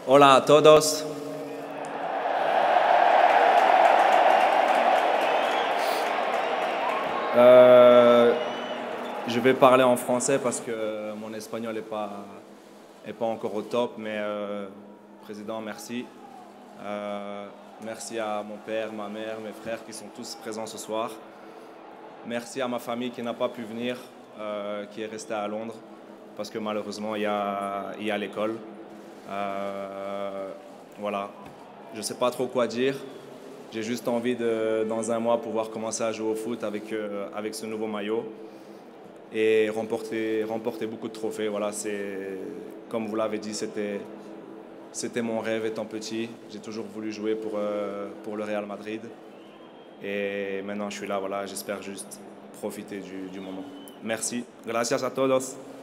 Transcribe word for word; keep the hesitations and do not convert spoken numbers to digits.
Hola a todos. Euh, je vais parler en français parce que mon espagnol n'est pas, est pas encore au top, mais euh, Président, merci. Euh, merci à mon père, ma mère, mes frères qui sont tous présents ce soir. Merci à ma famille qui n'a pas pu venir, euh, qui est restée à Londres, parce que malheureusement, il y a, il y a l'école. Euh, voilà, je ne sais pas trop quoi dire. J'ai juste envie de, dans un mois, pouvoir commencer à jouer au foot avec, euh, avec ce nouveau maillot et remporter, remporter beaucoup de trophées. Voilà, c'est, comme vous l'avez dit, c'était, c'était mon rêve étant petit. J'ai toujours voulu jouer pour, euh, pour le Real Madrid. Et maintenant, je suis là, voilà, j'espère juste profiter du, du moment. Merci. Gracias a todos.